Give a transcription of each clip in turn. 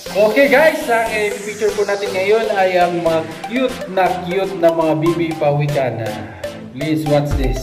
Okay guys, ang i-feature po natin ngayon ay ang mga cute na mga bibi pawikan. Please watch this.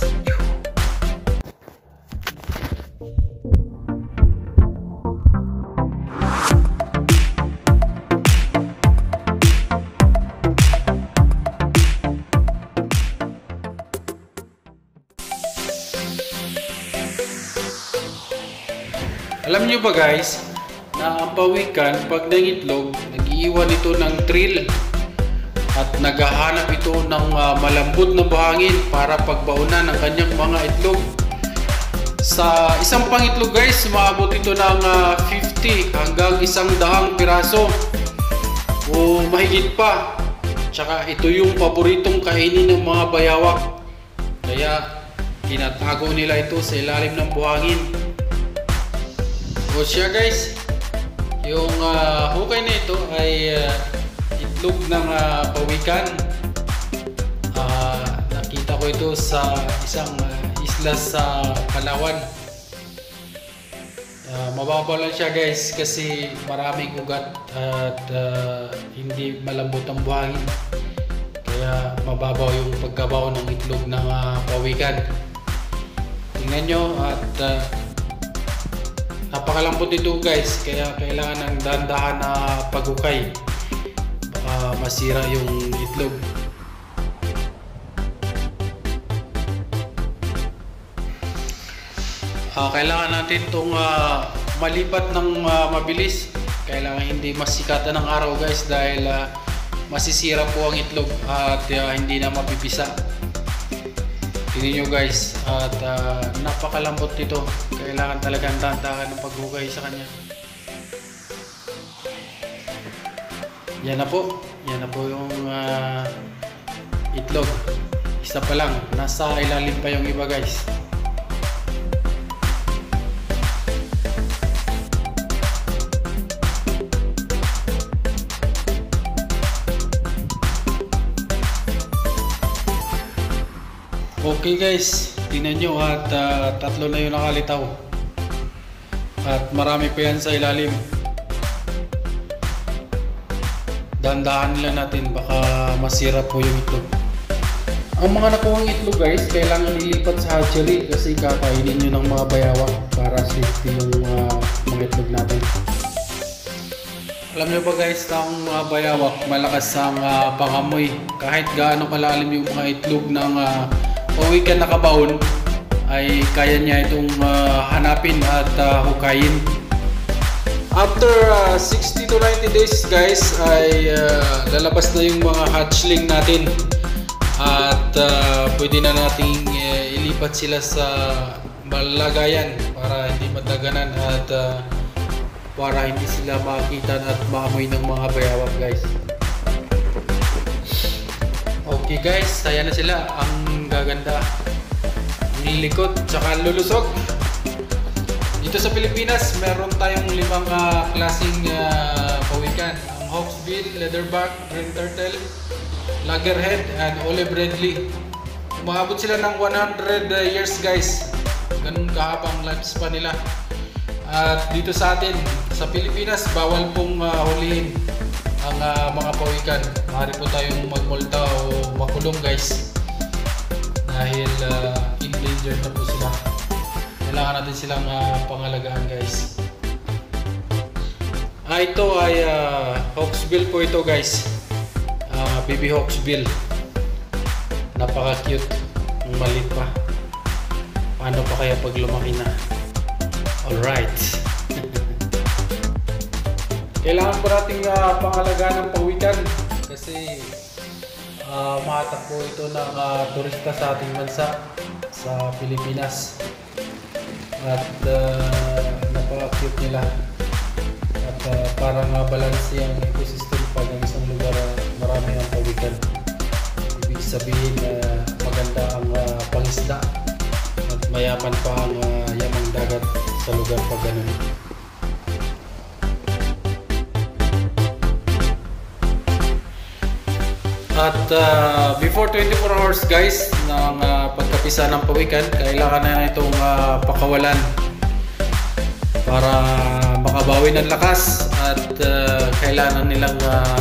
Alam niyo ba guys, na ang pawikan pag nangitlog, nag-iiwan ito ng trill at naghahanap ito ng malambot na buhangin para pagbaunan ng kanyang mga itlog. Sa isang pangitlog guys, maabot ito ng 50 hanggang 100 piraso o mahigit pa. Tsaka ito yung paboritong kainin ng mga bayawak, kaya tinatago nila ito sa ilalim ng buhangin. O siya guys, yung hukay na ito ay itlog ng pawikan. Nakita ko ito sa isang isla sa Palawan. Mababaw lang siya guys kasi maraming ugat at hindi malambot ang buhangin. Kaya mababaw yung pagkabaw ng itlog ng pawikan. Tingnan nyo at napakalambot ito guys, kaya kailangan ng dahan-dahan na paghukay, baka masira yung itlog. Kailangan natin itong malipat ng mabilis. Kailangan hindi masikatan ng araw guys dahil masisira po ang itlog at hindi na mapipisa. Tingnan nyo guys, at napakalambot nito. Kailangan talagang dahan-dahan ng paghukay sa kanya. Yan na po yung itlog. Isa pa lang, nasa ilalim pa yung iba guys. Okay guys, tingnan nyo at tatlo na yung nakalitaw at marami pa yan sa ilalim. Dahan-dahan lang natin, baka masira po yung itlog. Ang mga nakuhang itlog guys, kailangan ilipat sa hatchery kasi kakainin nyo ng mga bayawak para safety yung mga itlog natin. Alam nyo ba guys, na ang mga bayawak malakas ang pangamoy. Kahit gaano kalalim yung mga itlog ng pawikan na kabaon ay kaya niya itong hanapin at hukayin. After 60 to 90 days guys ay lalabas na yung mga hatchling natin at pwede na nating ilipat sila sa malagayan para hindi madaganan at para hindi sila makita at maamoy ng mga bayawak guys. Okay guys, ayan na sila. Ang gaganda, ang lilikot, tsaka lulusog. Dito sa Pilipinas, meron tayong 5 klaseng pawikan. Ang Hawksbill, Leatherback, Green Turtle, Loggerhead, and Olive Redley. Umabot sila ng 100 years guys. Ganun kahabang lifespan nila. At dito sa atin, sa Pilipinas, bawal pong hulihin ang mga pawikan. Maaari po tayong magmulta o makulong guys dahil endangered na po sila. Kailangan natin silang pangalagaan guys. Ito ay Hawksbill po ito guys. Baby Hawksbill. Napaka cute. Ang maliit pa. Paano pa kaya pag lumaki na? Alright. Kailangan po nating pangalagaan ng pawikan kasi matakbo ito ng turista sa ating bansa, sa Pilipinas. At napaka-cute nila. At parang balanse ang ecosystem pag ang isang lugar marami ang pawikan. Ibig sabihin maganda ang pangisda at mayaman pa ang yamang dagat sa lugar pag ganun. At before 24 hours guys ng pagkapisa ng pawikan, kailangan na itong pakawalan para makabawi ng lakas at kailangan nilang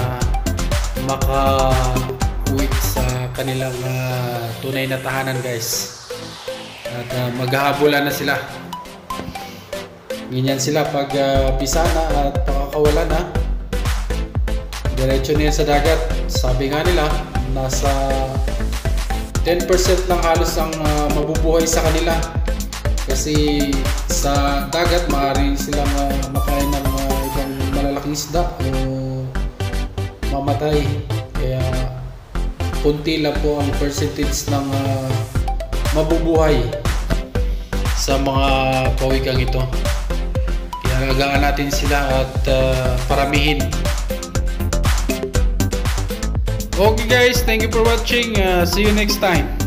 maka-uwi sa kanilang tunay na tahanan, guys. At maghahabulan na sila. Ganyan sila pag pisa na at pakakawala na. Diretso niya sa dagat. Sabi nga nila, nasa 10% lang halos ang mabubuhay sa kanila. Kasi sa dagat, maaari silang makain ng ibang malalaking isda o mamatay. Kaya kunti lang po ang percentage ng mabubuhay sa mga pawigang ito. Kaya alagaan natin sila at paramihin. Okay guys, thank you for watching. See you next time.